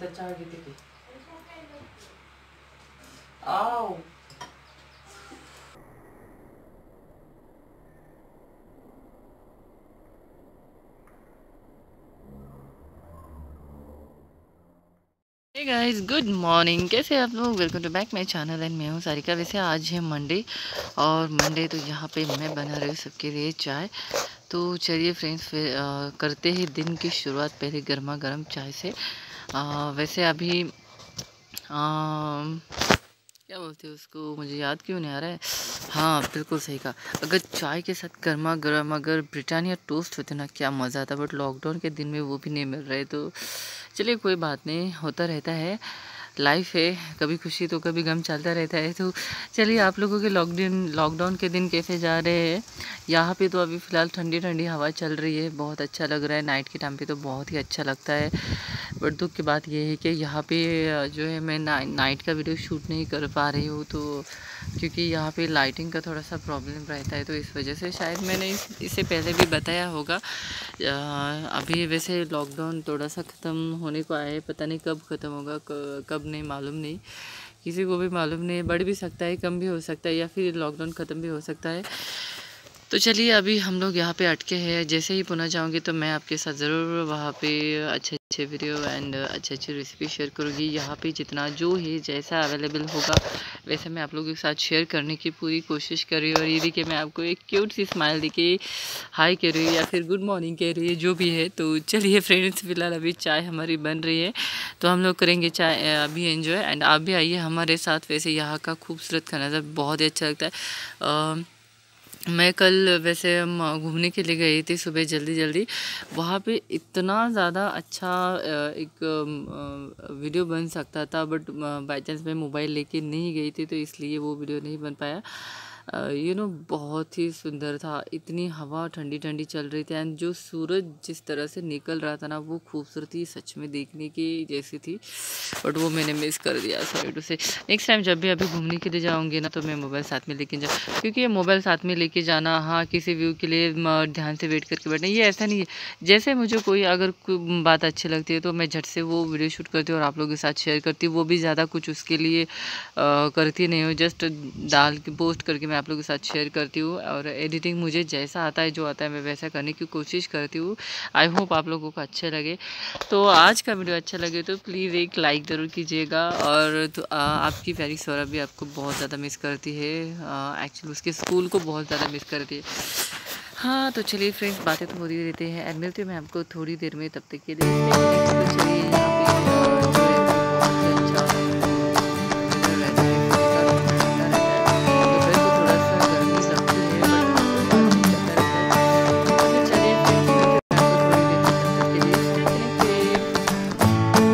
चाय घेते की आओ। Hey guys, good morning. कैसे हैं आप लोग? Welcome to back my channel and मैं हूँ सारिका। वैसे आज है मंडे और मंडे तो यहाँ पे मैं बना रही हूँ सबके लिए चाय। तो चलिए फ्रेंड्स, फिर करते हैं दिन की शुरुआत पहले गर्मा गर्म चाय से। वैसे अभी क्या बोलते हैं उसको, मुझे याद क्यों नहीं आ रहा है। हाँ, बिल्कुल सही कहा। अगर चाय के साथ गर्मा गर्म अगर ब्रिटानिया टोस्ट होते ना, क्या मज़ा आता। बट लॉकडाउन के दिन में वो भी नहीं मिल रहे, तो चलिए कोई बात नहीं, होता रहता है, लाइफ है, कभी खुशी तो कभी गम चलता रहता है। तो चलिए, आप लोगों के लॉकडाउन के दिन कैसे जा रहे हैं? यहाँ पे तो अभी फ़िलहाल ठंडी ठंडी हवा चल रही है, बहुत अच्छा लग रहा है। नाइट के टाइम पे तो बहुत ही अच्छा लगता है। बट दुख की बात यह है कि यहाँ पे जो है मैं नाइट का वीडियो शूट नहीं कर पा रही हूँ, तो क्योंकि यहाँ पे लाइटिंग का थोड़ा सा प्रॉब्लम रहता है, तो इस वजह से शायद मैंने इससे पहले भी बताया होगा। अभी वैसे लॉकडाउन थोड़ा सा ख़त्म होने को आया है, पता नहीं कब ख़त्म होगा, कब नहीं मालूम नहीं, किसी को भी मालूम नहीं। बढ़ भी सकता है, कम भी हो सकता है, या फिर लॉकडाउन ख़त्म भी हो सकता है। तो चलिए, अभी हम लोग यहाँ पे अटके हैं। जैसे ही पुनः जाऊँगी तो मैं आपके साथ ज़रूर वहाँ पे अच्छे अच्छे वीडियो एंड अच्छे अच्छे रेसिपी शेयर करूँगी। यहाँ पे जितना जो है जैसा अवेलेबल होगा वैसे मैं आप लोगों के साथ शेयर करने की पूरी कोशिश कर रही हूँ। और ये देखिए, मैं आपको एक क्यूट सी स्माइल देके हाय कह रही हूँ या फिर गुड मॉर्निंग कह रही है, जो भी है। तो चलिए फ्रेंड्स, फिलहाल अभी चाय हमारी बन रही है, तो हम लोग करेंगे चाय अभी एंजॉय। एंड आप भी आइए हमारे साथ। वैसे यहाँ का खूबसूरत का नज़र बहुत ही अच्छा लगता है। मैं कल वैसे हम घूमने के लिए गई थी सुबह जल्दी जल्दी। वहाँ पे इतना ज़्यादा अच्छा एक वीडियो बन सकता था, बट बाई चांस मैं मोबाइल लेके नहीं गई थी, तो इसलिए वो वीडियो नहीं बन पाया। बहुत ही सुंदर था। इतनी हवा ठंडी ठंडी चल रही थी एंड जो सूरज जिस तरह से निकल रहा था ना, वो खूबसूरती सच में देखने की जैसी थी। बट वो मैंने मिस कर दिया, sorry to say. Next time जब भी अभी घूमने के लिए जाऊँगी ना, तो मैं मोबाइल साथ में लेके जाऊँ, क्योंकि ये मोबाइल साथ में लेके जाना, हाँ, किसी व्यू के लिए ध्यान से वेट करके बैठना, ये ऐसा नहीं है। जैसे मुझे कोई अगर कोई बात अच्छी लगती है तो मैं झट से वो वीडियो शूट करती हूँ और आप लोगों के साथ शेयर करती हूँ। वो भी ज़्यादा कुछ उसके लिए करती नहीं हूँ, जस्ट डाल के पोस्ट करके मैं आप लोगों के साथ शेयर करती हूँ। और एडिटिंग मुझे जैसा आता है, जो आता है, मैं वैसा करने की कोशिश करती हूँ। आई होप आप लोगों को अच्छा लगे। तो आज का वीडियो अच्छा लगे तो प्लीज़ एक लाइक ज़रूर कीजिएगा। और तो आपकी प्यारी सौरभ भी आपको बहुत ज़्यादा मिस करती है, एक्चुअली उसके स्कूल को बहुत ज़्यादा मिस करती है। हाँ, तो चलिए फ्रेंड्स, बातें तो होती रहती हैं एंड मिलती हूँ मैं आपको थोड़ी देर में, तब तक के लिए तो चलिए यहाँ पे जो है बहुत ही अच्छा वेदर रहता है, ठंडा रहता है। दोपहर को थोड़ा सा गर्मी लगती है, बट चलता रहता है। तो फिर चलिए फ्रेंड्स, मिलते हैं आपको थोड़ी देर में, तब तक के लिए स्टे कनेक्टेड।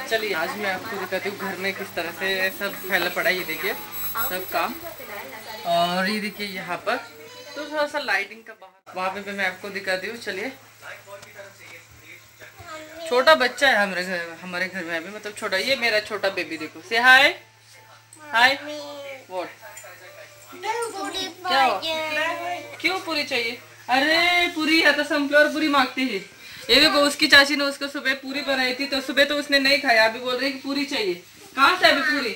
चलिए आज मैं आपको दिखाती हूँ घर में किस तरह से सब फैला पड़ा। ये देखिए सब काम, और ये देखिए यहाँ पर तो थोड़ा सा लाइटिंग का बाहर वहाँ पे मैं आपको दिखाती हूँ। चलिए, छोटा बच्चा है हमारे घर में अभी, मतलब छोटा, ये मेरा छोटा बेबी देखो। से हाय हाय। व्हाट? क्या हुआ? क्यों पूरी चाहिए? अरे पूरी है तो सनफ्लावर पूरी मांगती है। ये देखो उसकी चाची ने उसको सुबह पूरी बनाई थी, तो सुबह तो उसने नहीं खाया, अभी बोल रही कि पूरी चाहिए। कहाँ से अभी पूरी?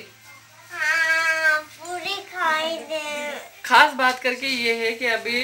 पूरी खाई दे। खास बात करके ये है कि अभी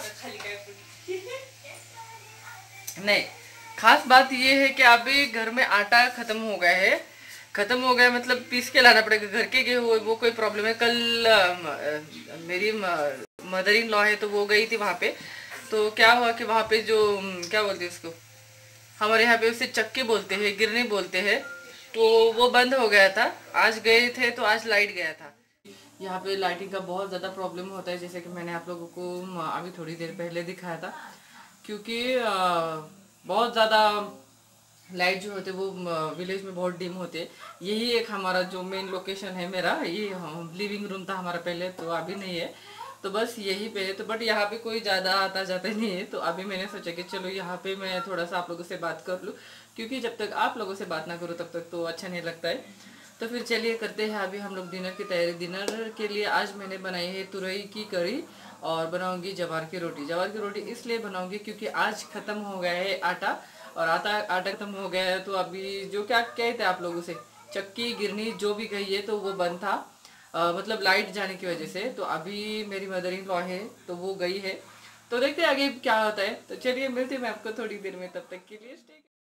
नहीं, खास बात ये है कि अभी घर में आटा खत्म हो गया है। खत्म हो गया मतलब पीस के लाना पड़ेगा। घर के गए हुए वो कोई प्रॉब्लम है। कल मेरी मदर इन लॉ है तो वो गई थी वहाँ पे, तो क्या हुआ कि वहाँ पे जो क्या बोलते हैं उसको, हमारे यहाँ पे उसे चक्के बोलते हैं, गिरने बोलते हैं, तो वो बंद हो गया था। आज गए थे तो आज लाइट गया था। यहाँ पे लाइटिंग का बहुत ज़्यादा प्रॉब्लम होता है, जैसे कि मैंने आप लोगों को अभी थोड़ी देर पहले दिखाया था, क्योंकि बहुत ज़्यादा लाइट जो होते वो विलेज में बहुत डिम होते। यही एक हमारा जो मेन लोकेशन है मेरा, ये लिविंग रूम था हमारा पहले, तो अभी नहीं है, तो बस यही पे है। तो बट यहाँ पे कोई ज़्यादा आता जाता नहीं है, तो अभी मैंने सोचा कि चलो यहाँ पे मैं थोड़ा सा आप लोगों से बात कर लूँ, क्योंकि जब तक आप लोगों से बात ना करूँ तब तक तो अच्छा नहीं लगता है। तो फिर चलिए करते हैं अभी हम लोग डिनर की तैयारी। डिनर के लिए आज मैंने बनाई है तुरई की करी और बनाऊंगी जवार की रोटी। जवार की रोटी इसलिए बनाऊंगी क्योंकि आज ख़त्म हो गया है आटा, और आटा खत्म हो गया है, तो अभी जो क्या कहते हैं आप लोगों से, चक्की गिरनी जो भी कही है, तो वो बंद था, मतलब लाइट जाने की वजह से। तो अभी मेरी मदर इन लॉ है तो वो गई है, तो देखते हैं आगे क्या होता है। तो चलिए मिलते हैं मैं आपको थोड़ी देर में, तब तक के लिए स्टे